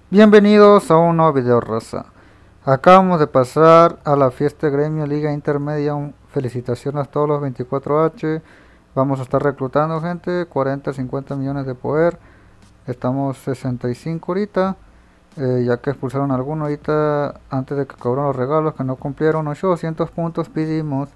Bienvenidos a un nuevo video, raza. Acabamos de pasar a la fiesta de gremio Liga Intermedia. Felicitaciones a todos los 24H. Vamos a estar reclutando gente, 40-50 millones de poder. Estamos 65 ahorita, ya que expulsaron a algunos ahorita antes de que cobraron los regalos que no cumplieron. 800 puntos pedimos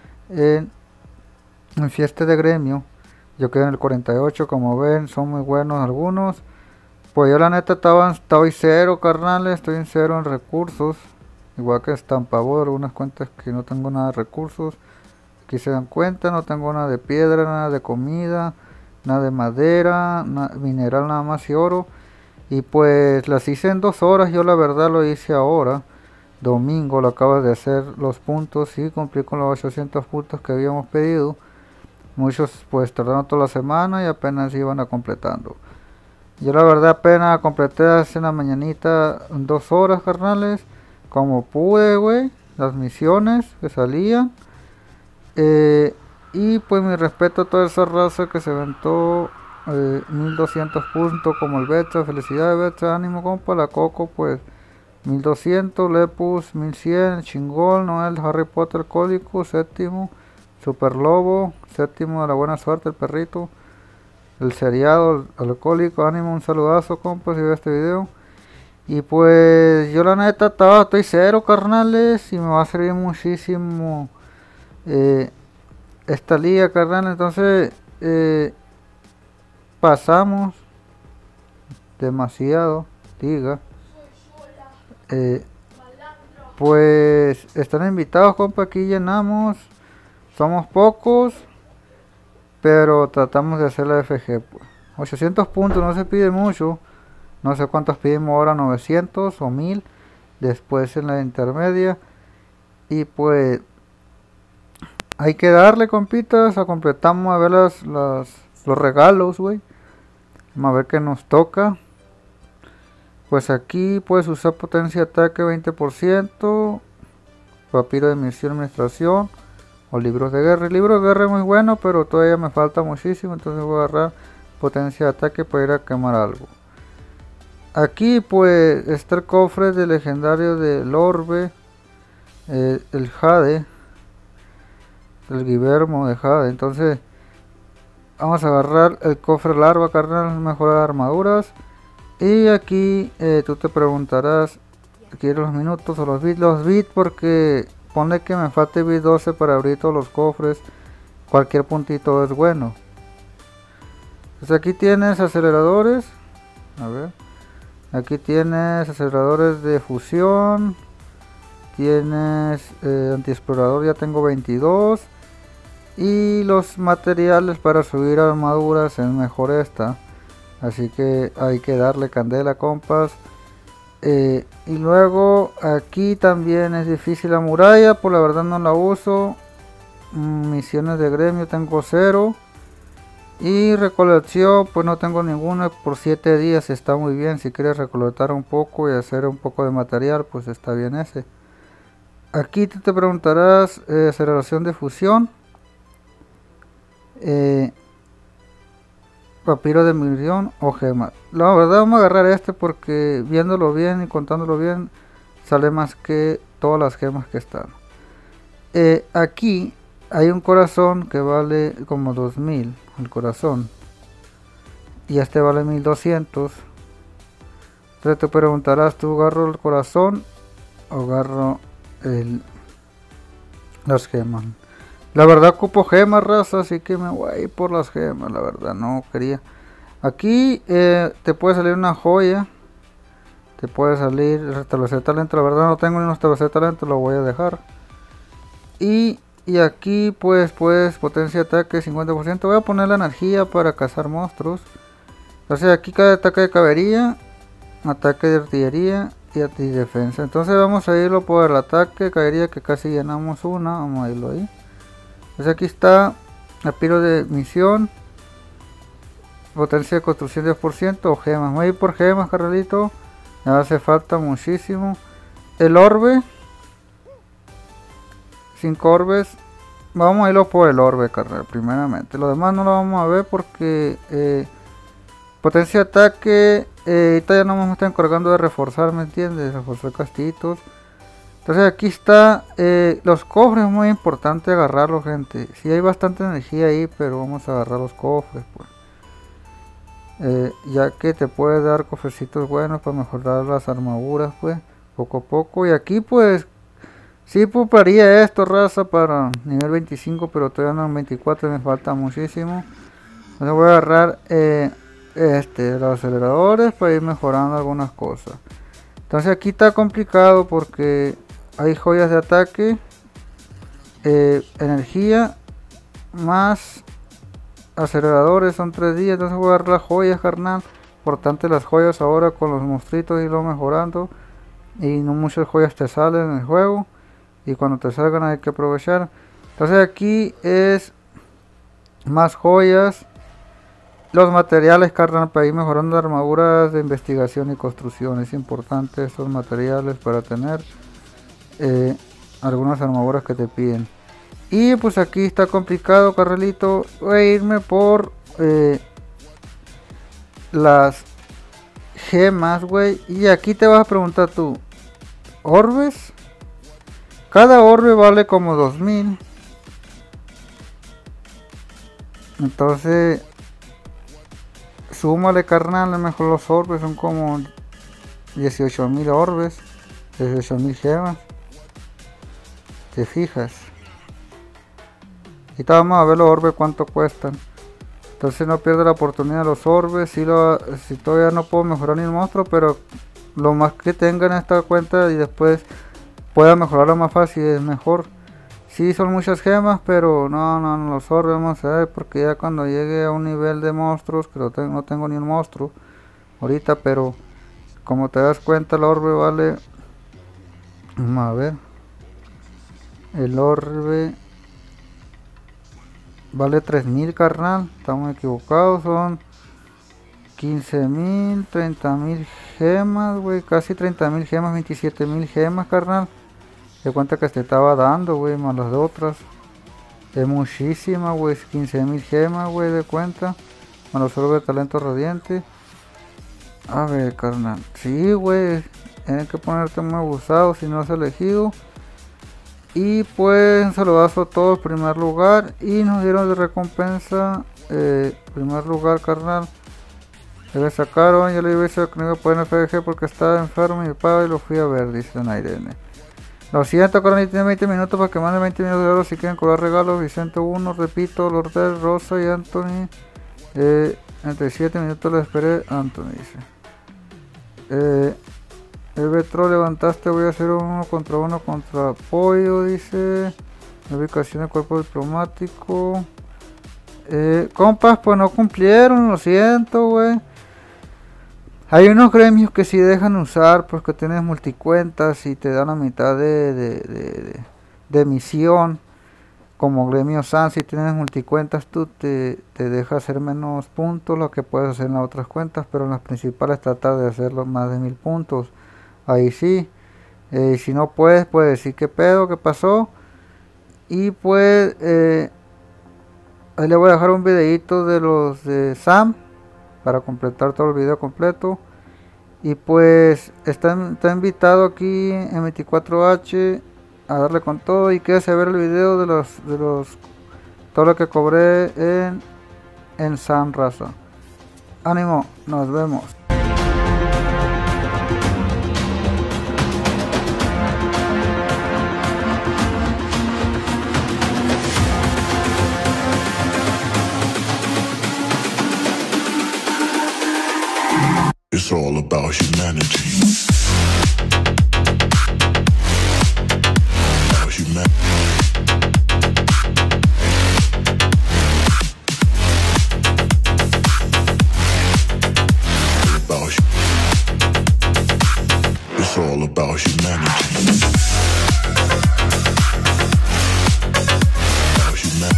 en fiesta de gremio. Yo quedé en el 48, como ven, son muy buenos algunos. Pues yo la neta estoy cero, carnales, estoy en cero en recursos. Igual que Estampabor, algunas cuentas que no tengo nada de recursos. Aquí se dan cuenta, no tengo nada de piedra, nada de comida, nada de madera, mineral nada más y oro. Y pues las hice en 2 horas, yo la verdad lo hice ahora. Domingo lo acabo de hacer los puntos y cumplí con los 800 puntos que habíamos pedido. Muchos pues tardaron toda la semana y apenas iban a completando. Yo la verdad apenas completé hace una mañanita en 2 horas, carnales. Como pude, güey. Las misiones que salían. Y pues mi respeto a toda esa raza que se aventó 1200 puntos como el Betsa. Felicidades Betsa, ánimo compa. La Coco pues 1200, Lepus 1100, Chingol, Noel, Harry Potter, Código, séptimo. Super Lobo, séptimo de la buena suerte, el perrito. El seriado, el alcohólico, ánimo, un saludazo, compa, si ve este video. Y pues yo la neta estoy cero, carnales, y me va a servir muchísimo esta liga, carnal. Entonces pasamos demasiado, diga. Pues están invitados, compa, aquí llenamos. Somos pocos, pero tratamos de hacer la FG pues. 800 puntos no se pide mucho. No sé cuántos pedimos ahora, 900 o 1000. Después en la intermedia. Y pues hay que darle, compitas. A completamos a ver los regalos, güey. Vamos a ver qué nos toca. Pues aquí puedes usar potencia de ataque 20%. Papiro de misión administración. O libros de guerra. El libro de guerra es muy bueno, pero todavía me falta muchísimo. Entonces voy a agarrar potencia de ataque para ir a quemar algo. Aquí pues está el cofre de legendario del orbe. El Jade. El Guillermo de Jade. Entonces vamos a agarrar el cofre larva, carnal. Mejorar armaduras. Y aquí tú te preguntarás, ¿quieres los minutos o los bits? Los bits porque pone que me falte bit 12 para abrir todos los cofres. Cualquier puntito es bueno. Pues aquí tienes aceleradores. A ver. Aquí tienes aceleradores de fusión. Tienes antiexplorador, ya tengo 22. Y los materiales para subir armaduras es mejor esta. Así que hay que darle candela, compas. Y luego aquí también es difícil la muralla, por la verdad no la uso. Misiones de gremio tengo 0. Y recolección pues no tengo ninguna por 7 días, está muy bien. Si quieres recolectar un poco y hacer un poco de material pues está bien ese. Aquí te preguntarás aceleración de fusión. Papiro de misión o gema. La verdad vamos a agarrar este porque viéndolo bien y contándolo bien sale más que todas las gemas que están. Aquí hay un corazón que vale como 2000 el corazón y este vale 1200. Entonces te preguntarás, ¿tú agarro el corazón o agarro las gemas? La verdad ocupo gemas, raza, así que me voy a ir por las gemas. La verdad no quería. Aquí te puede salir una joya. Te puede salir restablecer talento. La verdad no tengo ni un restablecer talento, lo voy a dejar. Y aquí pues potencia de ataque 50%. Voy a poner la energía para cazar monstruos. Entonces aquí cada ataque de caballería, ataque de artillería y defensa. Entonces vamos a irlo por el ataque de caballería que casi llenamos una. Vamos a irlo ahí. Entonces aquí está el piro de misión. Potencia de construcción 10% o gemas. Voy a ir por gemas, carnalito. Me hace falta muchísimo. El orbe. 5 orbes. Vamos a irlo por el orbe, carnal, primeramente. Lo demás no lo vamos a ver porque potencia de ataque ahorita ya no me están encargando de reforzar, ¿me entiendes? Reforzar castillitos. Entonces aquí está, los cofres es muy importante agarrarlos, gente. Sí hay bastante energía ahí, pero vamos a agarrar los cofres, pues. Ya que te puede dar cofrecitos buenos para mejorar las armaduras, pues, poco a poco. Y aquí, pues, sí puparía esto, raza, para nivel 25, pero todavía no en 24, me falta muchísimo. Entonces voy a agarrar los aceleradores para ir mejorando algunas cosas. Entonces aquí está complicado porque hay joyas de ataque, energía, más aceleradores, son 3 días. Entonces voy a agarrar las joyas, carnal. Importante las joyas ahora con los monstruitos y lo mejorando. Y no muchas joyas te salen en el juego. Y cuando te salgan hay que aprovechar. Entonces aquí es más joyas. Los materiales, carnal, para ir mejorando armaduras de investigación y construcción. Es importante estos materiales para tener algunas armaduras que te piden. Y pues aquí está complicado, carrelito. Voy a irme por las gemas, güey. Y aquí te vas a preguntar tú, ¿orbes? Cada orbe vale como 2000. Entonces, súmale, carnal, mejor los orbes son como 18.000 orbes, 18.000 gemas. ¿Te fijas? Y vamos a ver los orbes cuánto cuestan. Entonces no pierdo la oportunidad de los orbes. Si todavía no puedo mejorar ni el monstruo, pero lo más que tenga en esta cuenta y después pueda mejorarlo más fácil es mejor. Sí, son muchas gemas, pero no los orbes vamos a ver, porque ya cuando llegue a un nivel de monstruos, que no tengo ni un monstruo ahorita, pero como te das cuenta el orbe vale, vamos a ver, el orbe vale 3000, carnal, estamos equivocados, son 15.000, 30.000 gemas, güey, casi 30.000 gemas, 27.000 gemas, carnal. De cuenta que te estaba dando, güey, más las de otras. Es muchísima, güey, 15.000 gemas, güey, de cuenta. Más los orbes de talento radiante. A ver, carnal, sí, güey, tienes que ponerte muy abusado si no has elegido. Y pues un saludazo a todos, primer lugar. Y nos dieron de recompensa, primer lugar, carnal. Le sacaron, yo le iba a decir que no iba a poder en FG porque estaba enfermo mi padre y lo fui a ver, dice Nairene. Lo siento, carnal, tiene 20 minutos para que mande 20 minutos de oro si quieren cobrar regalos. Vicente 1, repito, Lourdes, Rosa y Anthony. 37 minutos le esperé, Anthony dice. El Betro levantaste, voy a hacer uno contra apoyo, dice. La ubicación del cuerpo diplomático. Compas, pues no cumplieron, lo siento, güey. Hay unos gremios que sí dejan usar porque tienes multicuentas y te dan la mitad de misión. Como gremio SAN, si tienes multicuentas tú te deja hacer menos puntos lo que puedes hacer en las otras cuentas, pero en las principales tratar de hacerlo más de 1000 puntos. Ahí sí. Si no puedes decir qué pedo, qué pasó. Y pues ahí le voy a dejar un videito de los de Sam para completar todo el video completo. Y pues está invitado aquí en 24H a darle con todo. Y quédese a ver el video de los todo lo que cobré en Sam, raza. Ánimo, nos vemos. It's all about humanity. About humanity. It's all about humanity. About humanity.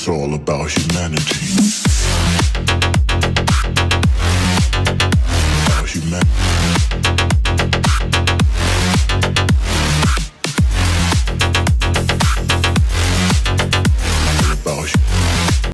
It's all about humanity.